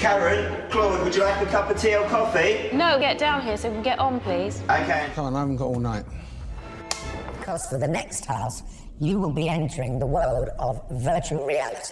Karen, Claude, would you like a cup of tea or coffee? No, get down here so we can get on, please. OK. Come on, I haven't got all night. Because for the next task, you will be entering the world of virtual reality.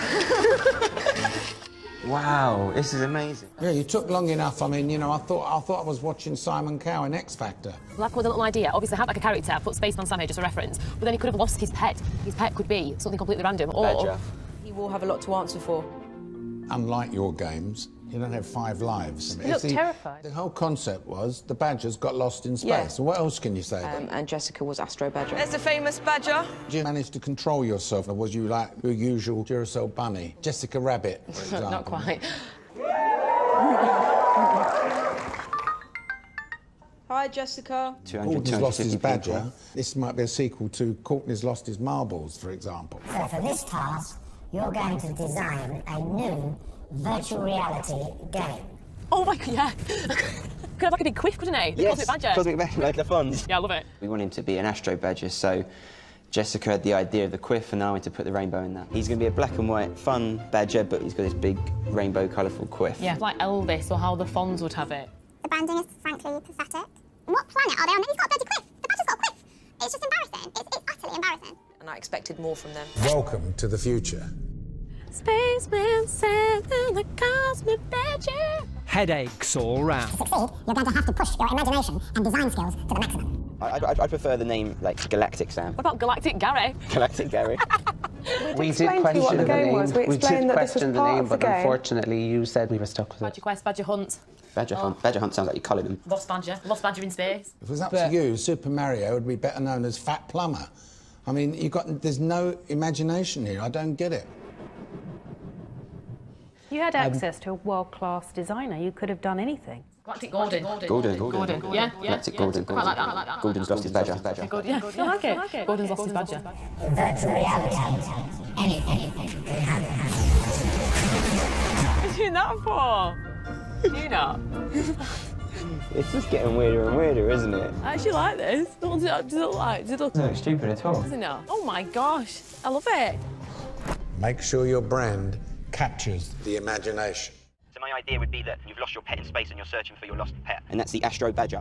Wow, this is amazing. Yeah, you took long enough. I mean, you know, I thought I was watching Simon Cowell in X Factor. Well, I've come with a little idea. Obviously, I have like a character. I put space on Sam here just a reference. But then he could have lost his pet. His pet could be something completely random. Or he will have a lot to answer for. Unlike your games, you don't have 5 lives. You look terrified. The whole concept was the badgers got lost in space. Yeah. So what else can you say? And Jessica was Astro Badger. There's a famous badger. Did you manage to control yourself, or was you like your usual Duracell bunny? Jessica Rabbit, for example. Not quite. Hi, Jessica. Courtney's lost his badger. This might be a sequel to Courtney's lost his marbles, for example. So for this task, you're going to design a new virtual reality game. Oh my god, yeah. Could have like a big quiff, couldn't he? Yes, Cosmic Badger. Cosmic Badger, like the funds. Yeah, I love it. We want him to be an Astro Badger, so Jessica had the idea of the quiff, and I wanted to put the rainbow in that. He's going to be a black and white, fun badger, but he's got this big rainbow, colourful quiff. Yeah, like Elvis or how the Fonz would have it. The branding is frankly pathetic. What planet are they on? He's got a bloody quiff. The badger's got a quiff. It's just embarrassing. It's utterly embarrassing. And I expected more from them. Welcome to the future. Spaceman said in the Cosmic Badger. Headaches all round. To succeed, you're going to have to push your imagination and design skills to the maximum. I prefer the name, like, Galactic Sam. What about Galactic Gary? Galactic Gary. We did question the name. We did question the name, but unfortunately you said we were stuck with it. Badger Quest, Badger Hunt. Badger Hunt. Badger Hunt sounds like you coloured him. Lost Badger in space. If it was up to you, Super Mario would be better known as Fat Plumber. I mean, there's no imagination here. I don't get it. You had access to a world-class designer. You could have done anything. Galactic Gordon. Gordon. Yeah. Galactic Gordon. Quite like that. Gordon's lost his badger. Yeah, I like it. Gordon's lost his badger. Virtual reality. Anything can happen. What are you doing that for? You not? It's just getting weirder and weirder, isn't it? I actually like this. What does it look like? Does it look... It's not stupid at all. Does it not? Oh my gosh. I love it. Make sure your brand captures the imagination. So my idea would be that you've lost your pet in space and you're searching for your lost pet. And that's the Astro Badger.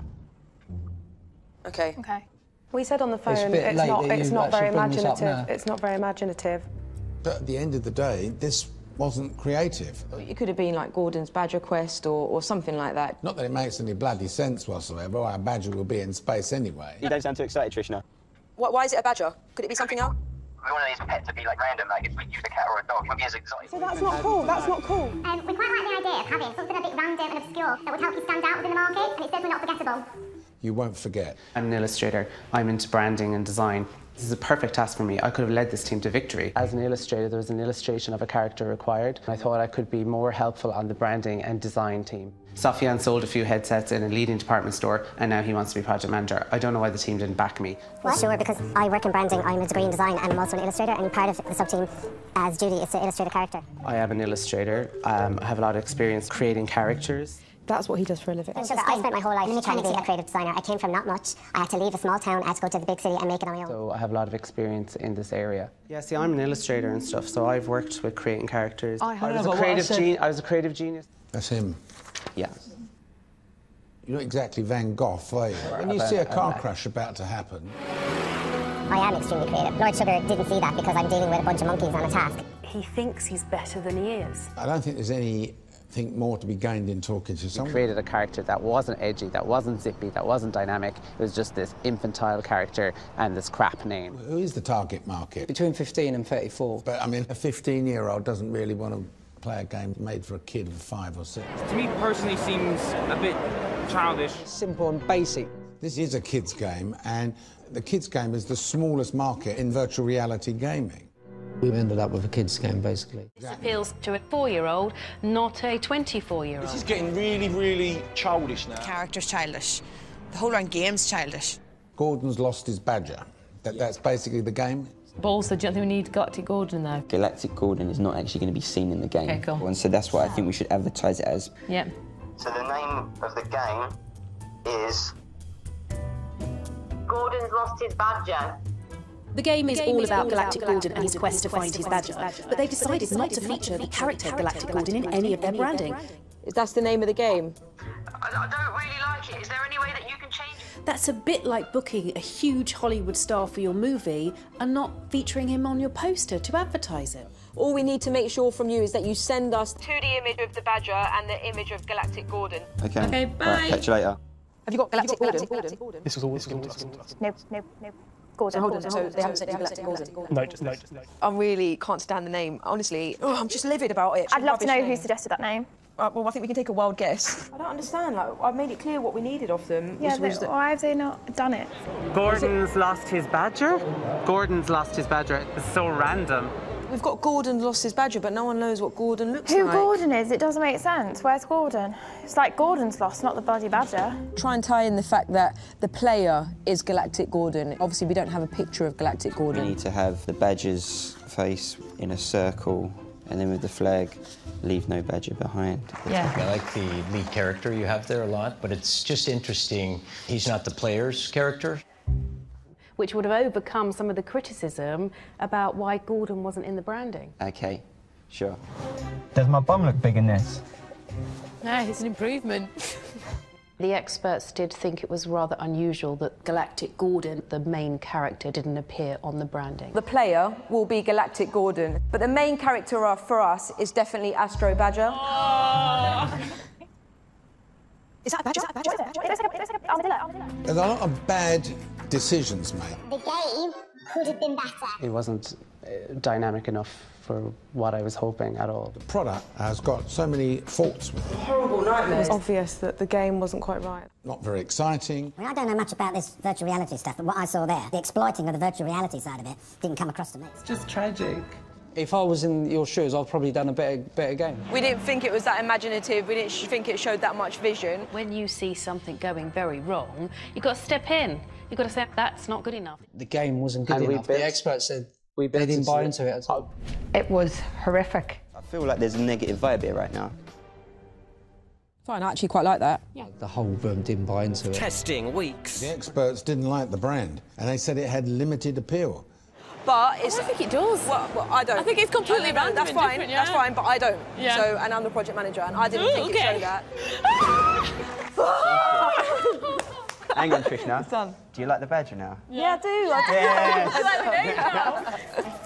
Okay. We said on the phone it's not very imaginative. It's not very imaginative. But at the end of the day, this wasn't creative. It could have been like Gordon's Badger Quest or something like that. Not that it makes any bloody sense whatsoever. Our badger will be in space anyway. You don't sound too excited, Trishna. Why is it a badger? Could it be something else? We want these pets to be like random, like if we used a cat or a dog, it would be as exotic. So that's not cool. That's not cool. We quite like the idea of having something a bit random and obscure that would help you stand out within the market, and it's certainly not forgettable. You won't forget. I'm an illustrator. I'm into branding and design. This is a perfect task for me. I could have led this team to victory. As an illustrator, there was an illustration of a character required. I thought I could be more helpful on the branding and design team. Safyan sold a few headsets in a leading department store, and now he wants to be project manager. I don't know why the team didn't back me. Well, sure, because I work in branding, I'm a degree in design, and I'm also an illustrator, and part of the sub-team as Judy is to illustrate a character. I am an illustrator. I have a lot of experience creating characters. That's what he does for a living. I spent my whole life trying to be a creative designer. I came from not much. I had to leave a small town, I had to go to the big city and make it on my own. So I have a lot of experience in this area. Yeah, see, I'm an illustrator and stuff, so I've worked with creating characters. I was a creative genius. That's him. Yeah. You're not exactly Van Gogh, are you? When you see a car crash about to happen... I am extremely creative. Lord Sugar didn't see that because I'm dealing with a bunch of monkeys on a task. He thinks he's better than he is. I don't think there's anything more to be gained in talking to someone. We created a character that wasn't edgy, that wasn't zippy, that wasn't dynamic. It was just this infantile character and this crap name. Who is the target market? Between 15 and 34. But, I mean, a 15-year-old doesn't really want to play a game made for a kid of 5 or 6. To me, personally, seems a bit childish. Simple and basic. This is a kids' game, and the kids' game is the smallest market in virtual reality gaming. We ended up with a kids' game, basically. This appeals to a 4-year-old, not a 24-year-old. This is getting really, really childish now. The character's childish. The whole round game's childish. Gordon's lost his badger. That's basically the game. Balls, so do you think we need Galactic Gordon though? Galactic Gordon is not actually going to be seen in the game. Okay, cool. And so that's what I think we should advertise it as. Yep. So the name of the game is... Gordon's lost his badger. The game is all about Galactic Gordon and his quest to find his badger, but they've decided not to feature the character Galactic Gordon in any of their branding. That's the name of the game? I don't really like it. Is there any way that you can change it? That's a bit like booking a huge Hollywood star for your movie and not featuring him on your poster to advertise it. All we need to make sure from you is that you send us 2D image of the badger and the image of Galactic Gordon. Okay, bye. Right, catch you later. Have you got Galactic Gordon? This was always Gordon. No. Gordon. So hold on, so they haven't said Galactic Gordon? No, just no. I really can't stand the name. Honestly, I'm just livid about it. I'd love to know who suggested that name. Well, I think we can take a wild guess. I don't understand. Like, I made it clear what we needed of them. Yeah, why have they not done it? Gordon's lost his badger? Gordon's lost his badger. It's so random. We've got Gordon lost his badger, but no one knows what Gordon looks like. Who Gordon is? It doesn't make sense. Where's Gordon? It's like Gordon's lost, not the bloody badger. Try and tie in the fact that the player is Galactic Gordon. Obviously, we don't have a picture of Galactic Gordon. We need to have the badger's face in a circle, and then with the flag, leave no badger behind. Yeah. I like the lead character you have there a lot, but it's just interesting. He's not the player's character. Which would have overcome some of the criticism about why Gordon wasn't in the branding. Okay, sure. Does my bum look big in this? No, it's an improvement. The experts did think it was rather unusual that Galactic Gordon, the main character, didn't appear on the branding. The player will be Galactic Gordon, but the main character for us is definitely Astro Badger. Oh. Is that a badger? It looks like an armadillo. There's a lot of bad decisions made. The game could have been better. It wasn't dynamic enough for what I was hoping at all. The product has got so many faults with it. Horrible nightmare. It was obvious that the game wasn't quite right. Not very exciting. I mean, I don't know much about this virtual reality stuff, but what I saw there, the exploiting of the virtual reality side of it, didn't come across to me. It's just tragic. If I was in your shoes, I've probably done a better game. We didn't think it was that imaginative. We didn't think it showed that much vision. When you see something going very wrong, you've got to step in. You've got to say, that's not good enough. The game wasn't good enough. The experts said they didn't buy into it at all. It was horrific. I feel like there's a negative vibe here right now. Fine, I actually quite like that. Yeah. The whole room didn't buy into it. Testing weeks. The experts didn't like the brand, and they said it had limited appeal. But it's... I think it does. Well, I don't. I think it's completely random. That's fine, different, yeah? that's fine, but I don't. Yeah. So, and I'm the project manager, and I didn't think it showed that. Hang on, Trish, now. Son. Do you like the badger now? Yeah, I do. I do. Yes. I like the name now.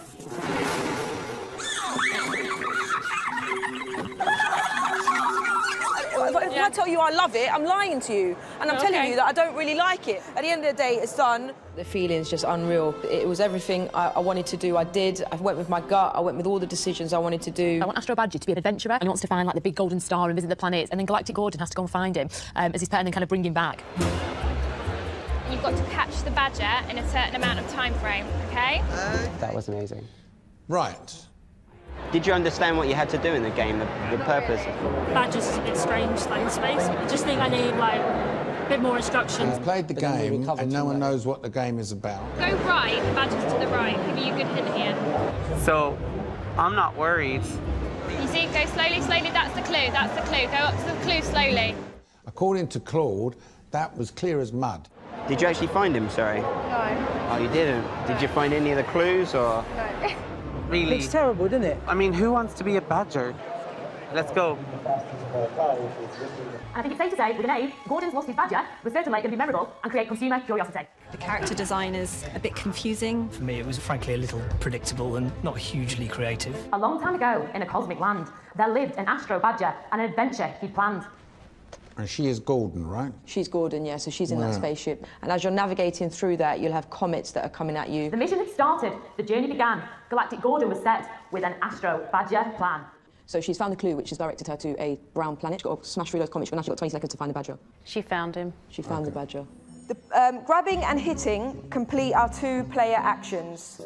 If I tell you I love it, I'm lying to you. And I'm telling you that I don't really like it. At the end of the day, it's done. The feeling's just unreal. It was everything I wanted to do, I did. I went with my gut, I went with all the decisions I wanted to do. I want Astro Badger to be an adventurer, and he wants to find, like, the big golden star and visit the planets, and then Galactic Gordon has to go and find him as his pet and then kind of bring him back. You've got to catch the badger in a certain amount of time frame, OK? That was amazing. Right. Did you understand what you had to do in the game, the purpose? Badger's is a bit strange, like in space. I just think I need, like, a bit more instructions. You've played the game, and no one knows what the game is about. Go right, the badger's to the right. Give me a good hint here. So, I'm not worried. You see, go slowly, slowly. That's the clue, that's the clue. Go up to the clue slowly. According to Claude, that was clear as mud. Did you actually find him, sorry? No. Oh, you didn't? Did you find any of the clues, or...? No. Really? It's terrible, isn't it? I mean, who wants to be a badger? Let's go. I think it's safe to say, with an A, Gordon's lost his badger was certainly going to be memorable and create consumer curiosity. The character design is a bit confusing. For me, it was frankly a little predictable and not hugely creative. A long time ago, in a cosmic land, there lived an Astro Badger, an adventure he'd planned. And she is Gordon, right? She's Gordon, yeah, so she's in that spaceship. And as you're navigating through that, you'll have comets that are coming at you. The mission had started, the journey began. Galactic Gordon was set with an Astro Badger plan. So she's found the clue, which has directed her to a brown planet. She's got to smash through those comets. She's got 20 seconds to find the badger. She found him. She found the badger. The grabbing and hitting complete our 2-player actions.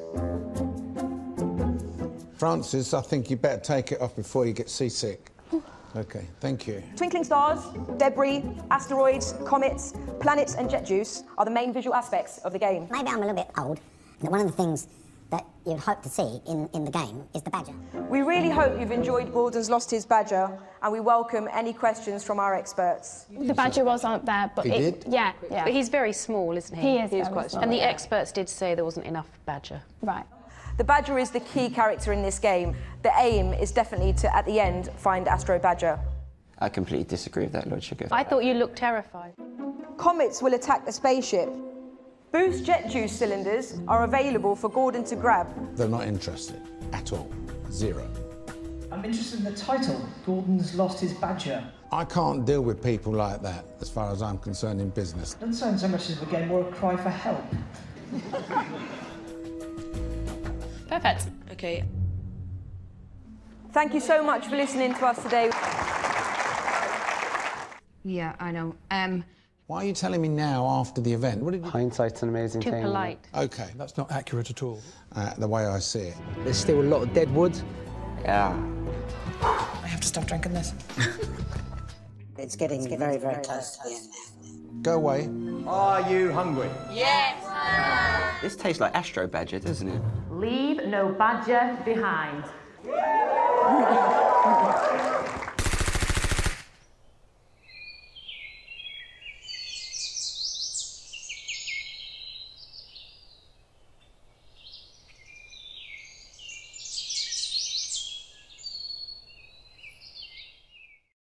Francis, I think you better take it off before you get seasick. OK, thank you. Twinkling stars, debris, asteroids, comets, planets and jet juice are the main visual aspects of the game. Maybe I'm a little bit old, but one of the things that you'd hope to see in the game is the badger. We really hope you've enjoyed Gordon's Lost His Badger, and we welcome any questions from our experts. The badger wasn't there, but He did? Yeah. But he's very small, isn't he? He is very quite small. And the experts did say there wasn't enough badger. Right. The badger is the key character in this game. The aim is definitely to, at the end, find Astro Badger. I completely disagree with that logic. I thought you looked terrified. Comets will attack the spaceship. Boost jet juice cylinders are available for Gordon to grab. They're not interested at all. Zero. I'm interested in the title, Gordon's Lost His Badger. I can't deal with people like that, as far as I'm concerned in business. Doesn't sound so much as a game, more a cry for help. Perfect. OK. Thank you so much for listening to us today. Yeah, I know. Why are you telling me now after the event? What did you... Hindsight's an amazing thing. Too polite. OK. That's not accurate at all. The way I see it. There's still a lot of dead wood. Yeah. I have to stop drinking this. It's getting very, very close to the end now. Go away. Are you hungry? Yes. This tastes like Astro Badger, doesn't it? Leave no badger behind.